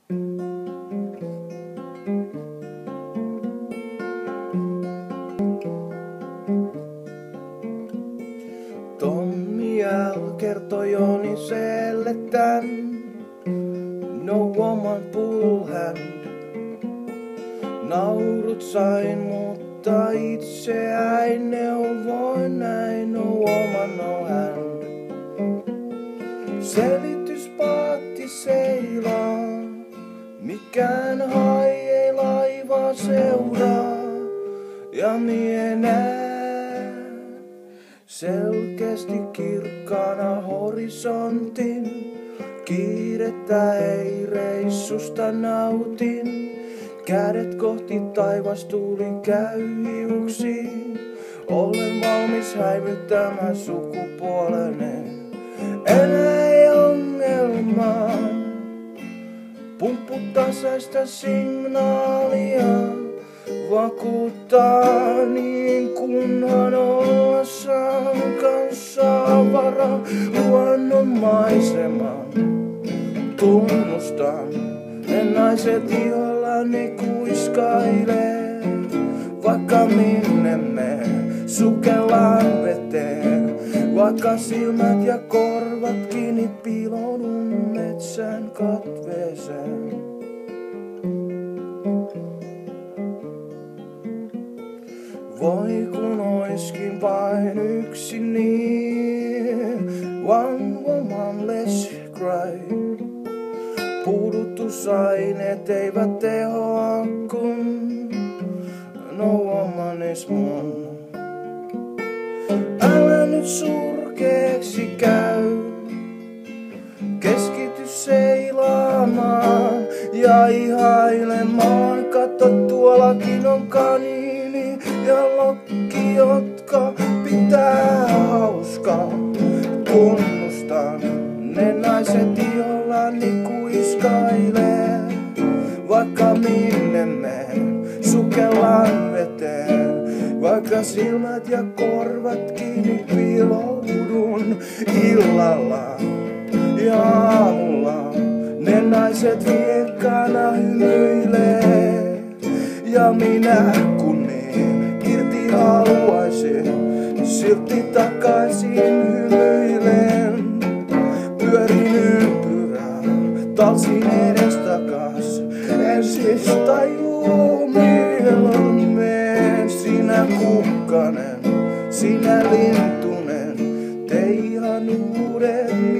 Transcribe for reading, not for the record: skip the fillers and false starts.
Tommi L kertoi Joniselle tän. No woman pull hand. Naurut sain, mutta itse äin neuvoin näin. No woman no hand. Selityspaatti seilaa. Mikään hai ei laivaa seuraa. Ja mie näen selkeästi kirkkaana horisontin. Kiirettä ei reissusta nautin. Kädet kohti taivas tuli käy hiuksiin. Olen valmis häivyttämään sukupuoleni. Enää ei ongelmaa. Pumppu tasaista signaalia. Vakuuttaa niin kunhan olla saan kanssa avara luonnon maiseman. Tunnustan, ne naiset ihollani kuiskailee. Vaikka minne me sukellaan veteen. Vaikka silmät ja korvat kiinni piiloudun metsän katveeseen. Voi kun oiskin vain yksi niin. One woman let's cry. Puudutusaineet eivät tehoa kun no woman is mun. Älä nyt surkeeksi käy. Keskity seilaamaan ja ihailemaan. Katso tuollakin on kaniini ja lokki, jotka pitää hauskaa. Tunnustan, ne naiset ihollani kuiskailee. Vaikka minne me sukellaan veteen. Vaikka silmät ja korvat kiinni piiloudun illalla ja aamulla. Ne naiset viekkaana hymyilee. Ja minä kun niin irti haluaisin, silti takaisin hymyilen. Pyörin ympyrää, talsin edestakas. En siis tajuu milloin meen. Sinä kukkanen, sinä lintunen, te ihan uuden